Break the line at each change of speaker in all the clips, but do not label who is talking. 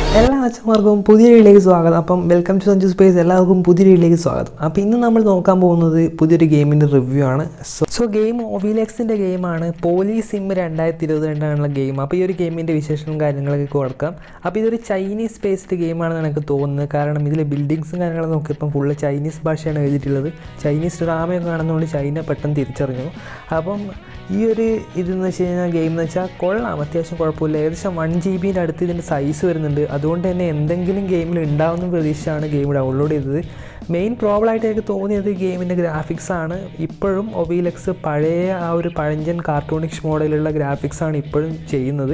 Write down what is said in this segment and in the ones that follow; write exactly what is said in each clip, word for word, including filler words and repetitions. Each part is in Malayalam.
എല്ലാ അച്ഛന്മാർക്കും പുതിയ വീഡിയോയിലേക്ക് സ്വാഗതം. അപ്പം വെൽക്കം ടു സഞ്ജു സ്പേസ്. എല്ലാവർക്കും പുതിയ വീഡിയോയിലേക്ക് സ്വാഗതം. അപ്പോൾ ഇന്ന് നമ്മൾ നോക്കാൻ പോകുന്നത് പുതിയൊരു ഗെയിമിൻ്റെ റിവ്യൂ ആണ്. സോ സോ ഗെയിം ഒവിലെക്സിൻ്റെ ഗെയിമാണ്. പോലീസ് സിം രണ്ടായിരത്തി ഇരുപത് രണ്ടാണുള്ള ഗെയിം. അപ്പോൾ ഈ ഒരു ഗെയിമിൻ്റെ വിശേഷവും കാര്യങ്ങളൊക്കെ കൊടുക്കാം. അപ്പോൾ ഇതൊരു ചൈനീസ് ബേസ്ഡ് ഗെയിമാണെന്ന് എനിക്ക് തോന്നുന്നത്. കാരണം ഇതിലെ ബിൽഡിങ്സും കാര്യങ്ങളും നോക്കിയപ്പം ഫുള്ള് ചൈനീസ് ഭാഷയാണ് എഴുതിയിട്ടുള്ളത്. ചൈനീസ് ഡ്രാമയൊക്കെ കാണുന്നതുകൊണ്ട് ചൈന പെട്ടെന്ന് തിരിച്ചറിഞ്ഞു. അപ്പം ഈ ഒരു ഇതെന്ന് വെച്ച് കഴിഞ്ഞാൽ ഗെയിം എന്ന് വെച്ചാൽ കൊള്ളാം, അത്യാവശ്യം കുഴപ്പമില്ല. ഏകദേശം വൺ ജി ബിൻ്റെ അടുത്ത് ഇതിൻ്റെ സൈസ് വരുന്നുണ്ട്. അതുകൊണ്ട് തന്നെ എന്തെങ്കിലും ഗെയിമിൽ ഉണ്ടാവുന്ന പ്രതീക്ഷയാണ് ഗെയിം ഡൗൺലോഡ് ചെയ്തത്. മെയിൻ പ്രോബ്ലം ആയിട്ട് എനിക്ക് തോന്നിയത് ഗെയിമിൻ്റെ ഗ്രാഫിക്സാണ്. ഇപ്പോഴും ഒവിലെക്സ് പഴയ ആ ഒരു പഴഞ്ചൻ കാർട്ടൂണിഷ് മോഡലുള്ള ഗ്രാഫിക്സാണ് ഇപ്പോഴും ചെയ്യുന്നത്.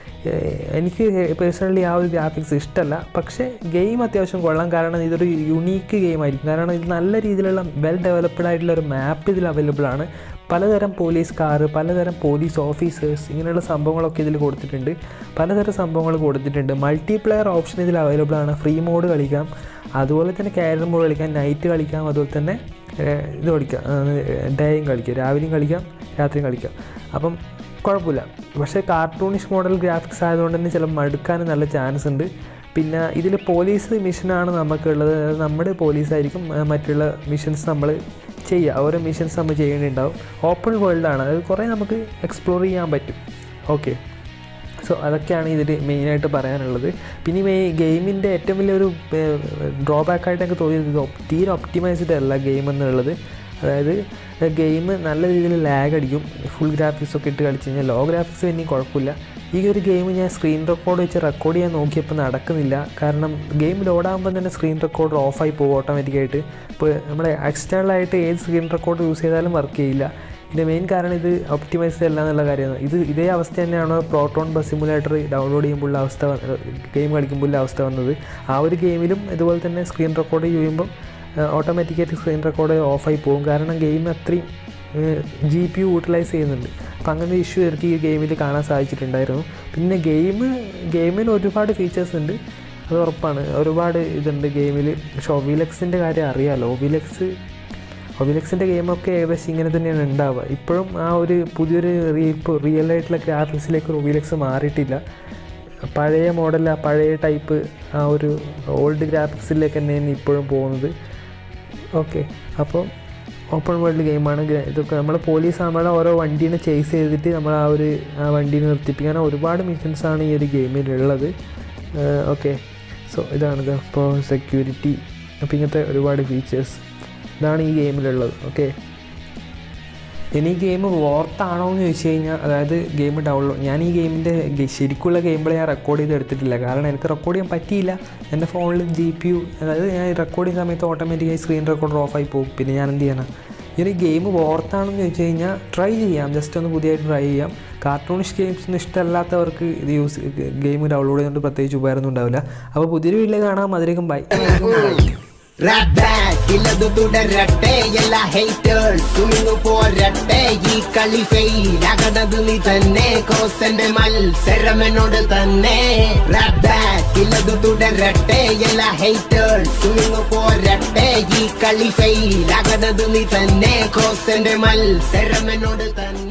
എനിക്ക് പേഴ്സണലി ആ ഒരു ഗ്രാഫിക്സ് ഇഷ്ടമല്ല. പക്ഷേ ഗെയിം അത്യാവശ്യം കൊള്ളാം. കാരണം ഇതൊരു യുണീക്ക് ഗെയിമായിരിക്കും. കാരണം ഇത് നല്ല രീതിയിലുള്ള വെൽ ഡെവലപ്ഡ് ആയിട്ടുള്ള ഒരു മാപ്പ് ഇതിൽ അവൈലബിൾ ആണ്. പലതരം പോലീസ് കാറ്, പലതരം പോലീസ് ഓഫീസേഴ്സ്, ഇങ്ങനെയുള്ള സംഭവങ്ങളൊക്കെ ഇതിൽ കൊടുത്തിട്ടുണ്ട്. പലതരം സംഭവങ്ങൾ കൊടുത്തിട്ടുണ്ട്. മൾട്ടിപ്ലെയർ ഓപ്ഷൻ ഇതിൽ അവൈലബിൾ ആണ്. ഫ്രീ മോഡ് കളിക്കാം, അതുപോലെ തന്നെ ക്യാരം മോഡ് കളിക്കാം, നൈറ്റ് കളിക്കാം, അതുപോലെ തന്നെ ഇത് കളിക്കാം, ഡേയും കളിക്കാം, രാവിലെയും കളിക്കാം, രാത്രിയും കളിക്കാം. അപ്പം കുഴപ്പമില്ല. പക്ഷേ കാർട്ടൂണിഷ് മോഡൽ ഗ്രാഫിക്സ് ആയതുകൊണ്ട് തന്നെ ചില മടുക്കാൻ നല്ല ചാൻസ് ഉണ്ട്. പിന്നെ ഇതിൽ പോലീസ് മിഷനാണ് നമുക്കുള്ളത്. നമ്മുടെ പോലീസായിരിക്കും മറ്റുള്ള മിഷൻസ് നമ്മൾ ചെയ്യുക. ഓരോ മിഷൻസ് നമ്മൾ ചെയ്യേണ്ടിണ്ടാവും. ഓപ്പൺ വേൾഡാണ്, അത് കുറേ നമുക്ക് എക്സ്പ്ലോർ ചെയ്യാൻ പറ്റും. ഓക്കെ, സോ അതൊക്കെയാണ് ഇതിൽ മെയിനായിട്ട് പറയാനുള്ളത്. പിന്നെ മെയ് ഗെയിമിൻ്റെ ഏറ്റവും വലിയൊരു ഡ്രോബാക്കായിട്ട് എനിക്ക് തോന്നിയത് ഇത് തീരെ ഒപ്റ്റിമൈസ്ഡ് അല്ല ഗെയിം എന്നുള്ളത്. അതായത് ഗെയിം നല്ല രീതിയിൽ ലാഗ് അടിക്കും. ഫുൾ ഗ്രാഫിക്സ് ഒക്കെ ഇട്ട് കളിച്ച് കഴിഞ്ഞാൽ ലോ ഗ്രാഫിക്സ് പിന്നെ കുഴപ്പമില്ല. ഈ ഒരു ഗെയിം ഞാൻ സ്ക്രീൻ റെക്കോർഡ് വെച്ച് റെക്കോർഡ് ചെയ്യാൻ നോക്കിയപ്പോൾ നടക്കുന്നില്ല. കാരണം ഗെയിം ലോഡാകുമ്പോൾ തന്നെ സ്ക്രീൻ റെക്കോർഡർ ഓഫായി പോകും ഓട്ടോമാറ്റിക്കായിട്ട്. ഇപ്പോൾ നമ്മൾ എക്സ്റ്റേണലായിട്ട് ഏത് സ്ക്രീൻ റെക്കോർഡ് യൂസ് ചെയ്താലും വർക്ക് ചെയ്യില്ല. ഇതിൻ്റെ മെയിൻ കാരണം ഇത് ഒപ്റ്റിമൈസ്ഡ് അല്ല എന്നുള്ള കാര്യമാണ്. ഇത് ഇതേ അവസ്ഥ തന്നെയാണ് പ്രോട്ടോൺ ബസ് സിമുലേറ്റർ ഡൗൺലോഡ് ചെയ്യുമ്പോഴുള്ള അവസ്ഥ, ഗെയിം കളിക്കുമ്പോഴുള്ള അവസ്ഥ വന്നത്. ആ ഒരു ഗെയിമിലും ഇതുപോലെ തന്നെ സ്ക്രീൻ റെക്കോർഡ് ചെയ്യുമ്പം ഓട്ടോമാറ്റിക്കായിട്ട് സ്ക്രീൻ റെക്കോർഡ് ഓഫായി പോകും. കാരണം ഗെയിം അത്രയും ജി പി യു യൂട്ടിലൈസ് ചെയ്യുന്നുണ്ട്. അപ്പോൾ അങ്ങനെ ഇഷ്യൂ എനിക്ക് ഈ ഗെയിമിൽ കാണാൻ സാധിച്ചിട്ടുണ്ടായിരുന്നു. പിന്നെ ഗെയിം ഗെയിമിൽ ഒരുപാട് ഫീച്ചേഴ്സ് ഉണ്ട്, അത് ഉറപ്പാണ്. ഒരുപാട് ഇതുണ്ട് ഗെയിമിൽ. പക്ഷേ ഒവിലെക്സിൻ്റെ കാര്യം അറിയാമല്ലോ. ഒവിലെക്സ് ഒവിലെക്സിൻ്റെ ഗെയിമൊക്കെ ഏകദേശം ഇങ്ങനെ തന്നെയാണ് ഉണ്ടാവുക. ഇപ്പോഴും ആ ഒരു പുതിയൊരു ഇപ്പോൾ റിയൽ ആയിട്ടുള്ള ഗ്രാഫിക്സിലേക്ക് ഒവിലെക്സ് മാറിയിട്ടില്ല. പഴയ മോഡൽ, ആ പഴയ ടൈപ്പ് ആ ഒരു ഓൾഡ് ഗ്രാഫിക്സിലേക്ക് തന്നെയാണ് ഇപ്പോഴും പോകുന്നത്. ഓക്കെ, അപ്പോൾ ഓപ്പൺ വേൾഡ് ഗെയിമാണ്. ഇതൊക്കെ നമ്മൾ പോലീസ് നമ്മളെ ഓരോ വണ്ടീനെ ചേസ് ചെയ്തിട്ട് നമ്മൾ ആ ഒരു ആ വണ്ടീനെ നിർത്തിപ്പിക്കാൻ ഒരുപാട് മിഷൻസാണ് ഈ ഒരു ഗെയിമിലുള്ളത്. Okay, so ഇതാണിത്. അപ്പോൾ സെക്യൂരിറ്റി, അപ്പോൾ ഇങ്ങനത്തെ ഒരുപാട് ഫീച്ചേഴ്സ് ഇതാണ് ഈ ഗെയിമിലുള്ളത്. ഓക്കെ, ഇനി ഈ ഗെയിം വോർത്താണോ എന്ന് ചോദിച്ചു കഴിഞ്ഞാൽ, അതായത് ഗെയിം ഡൗൺലോഡ് ഞാൻ ഈ ഗെയിമിൻ്റെ ശരിക്കുള്ള ഗെയിം പ്ലേ ഞാൻ റെക്കോർഡ് ചെയ്ത് എടുത്തിട്ടില്ല. കാരണം എനിക്ക് റെക്കോർഡ് ചെയ്യാൻ പറ്റിയില്ല. എൻ്റെ ഫോണിൽ ജി പി യു, അതായത് ഞാൻ റെക്കോർഡ് ചെയ്യുന്ന സമയത്ത് ഓട്ടോമാറ്റിക്കായി സ്ക്രീൻ റെക്കോർഡർ ഓഫായി പോകും. പിന്നെ ഞാൻ എന്ത് ചെയ്യണം? ഈ ഒരു ഗെയിം വോർത്താണെന്ന് ചോദിച്ചു കഴിഞ്ഞാൽ ട്രൈ ചെയ്യാം, ജസ്റ്റ് ഒന്ന് പുതിയതായിട്ട് ട്രൈ ചെയ്യാം. കാർട്ടൂണിഷ് ഗെയിംസൊന്നും ഇഷ്ടമല്ലാത്തവർക്ക് ഇത് യൂസ് ഗെയിം ഡൗൺലോഡ് ചെയ്തുകൊണ്ട് പ്രത്യേകിച്ച് ഉപകാരമൊന്നും ഉണ്ടാവില്ല. അപ്പോൾ പുതിയൊരു വീട്ടിൽ കാണാം. അതിലേക്കും bye.
Rap back, illadu tudaratte, ella haters, sumingu poratte, ee kali fail, agadadu ni thanne, kosende mal, seramenodu thanne. Rap back, illadu tudaratte, ella haters, sumingu poratte, ee kali fail, agadadu ni thanne, kosende mal, seramenodu thanne.